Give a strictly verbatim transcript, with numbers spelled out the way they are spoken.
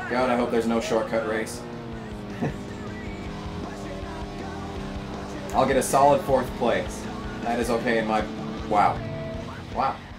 God, I hope there's no shortcut race. I'll get a solid fourth place. That is okay in my... Wow. Wow.